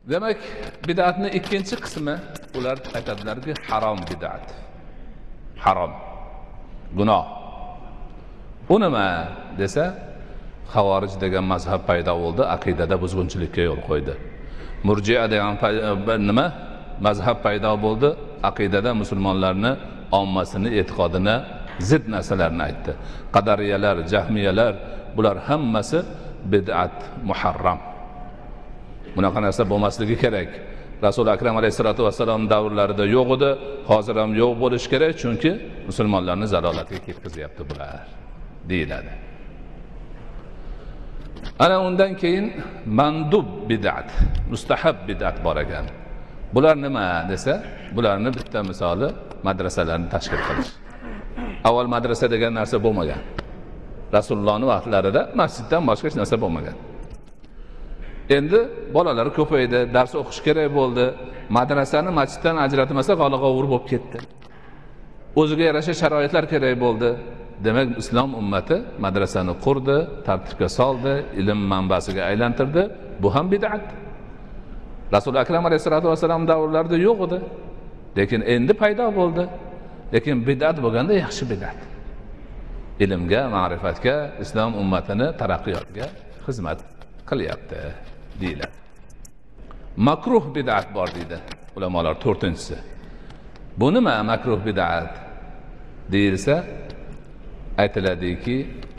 Demak, bid'atning ikkinchi qismi ular aytadilarki, harom bid'at. Harom. Gunoh. Bu nima desa, Xavorij degan mazhab paydo bo'ldi, aqidada buzg'unchilikka yo'l qo'ydi. Murji'a degan nima? Mazhab paydo bo'ldi, aqidada musulmonlarni ommasini e'tiqodini zid narsalarni aytdi. Qadariyalar, jahmiyalar bular hammasi bid'at, muharram. Bunaqa narsa bo'lmasligi kerak. Rasul akram alayhisolatu vassalom davrlarida yo'q edi, hozir ham yo'q bo'lish kerak, chunki musulmonlarni zalolatga ketkizyapti bular, deyiladi. Ana undan keyin mandub bid'at, mustahab bid'at bor ekan. Bular nima desa, bularni bitta misoli madrasalarni tashkil qilish. Avval madrasa degan narsa bo'lmagan. Rasulullohning vaqtlarida masjiddan boshqa hech narsa bo'lmagan. Endi bolalar ko'paydi, dars o'qish kerak bo'ldi. Madrasani masjiddan ajratmasa g'ala-g'ovur bo'lib ketdi. O'ziga yarasha sharoitlar kerak bo'ldi. Demak, islom ummati madrasani qurdi, tartibga soldi, ilm manbasiga aylantirdi. Bu ham bid'at. Rasul akram alayhisolatu vasallam davrlarida yo'q edi. Lekin endi paydo bo'ldi. Lekin bid'at bo'lganda yaxshi bid'at. Ilmga, ma'rifatga, islom ummatini taraqqiyotga xizmat qilyapti, deyiladi. Makruh bid'at bor deydi ulamolar 4-inchisi. Bu nima makruh bid'at deyilsa, aytiladiki,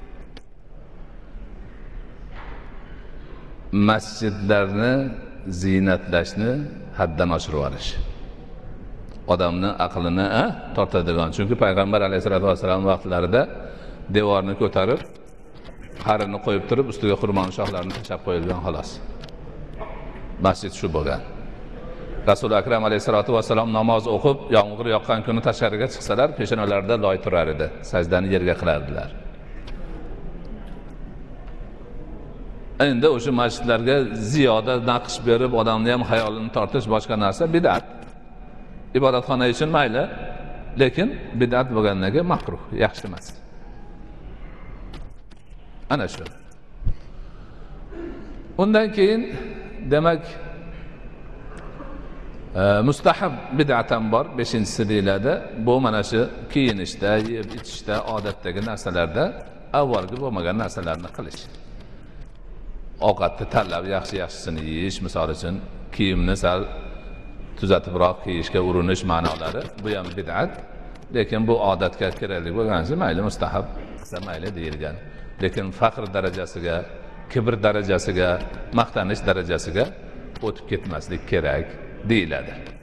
masjidlarni ziynatlashni haddan oshirib olish. Odamning aqlini tortadigan. Chunki payg'ambar alayhisolatu vasallam vaqtlarida devorni ko'tarib, qarini qo'yib turib, ustiga xurmon shoxlarini tashlab qo'yilgan xolos. Masjid shu bo'lgan. Rasul akram alayhisolatu vasallam namoz o'qib, yomg'ir yoqqan kuni tashqariga chiqsalar, peshonalarida loy turar edi, sajdani yerga qilardilar. Endi o'sha masjidlarga ziyoda naqsh berib, odamni ham xayolini tortish boshqa narsa bid'at. Ibodatxona uchun mayli, lekin bid'at bo'lganligi makruh, yaxshi emas. Ana shu. Undan keyin demak mustahab bid'at ham bor, 5-inchisi deyiladi. Bu mana shu kiyinishda, yeb ichishda, odatdagi narsalarda avvalgi bo'lmagan narsalarni qilish. Ovqatni tanlab yaxshi-yaxshisini yeyish, misol uchun kiyimni sal tuzatibroq kiyishga urinish ma'nolari, bu ham bid'at. Lekin bu odatga kerakli bo'lgancha mayli mustahab, qilsa mayli deyilgan. Lekin faqr darajasiga, kibr darajasiga, maqtanish darajasiga o'tib ketmaslik kerak deyiladi.